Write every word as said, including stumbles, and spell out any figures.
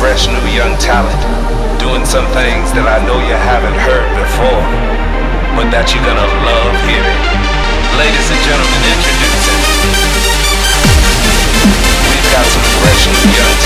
fresh new young talent, doing some things that I know you haven't heard before, but that you're gonna love hearing. Ladies and gentlemen, introducing, we've got some fresh new young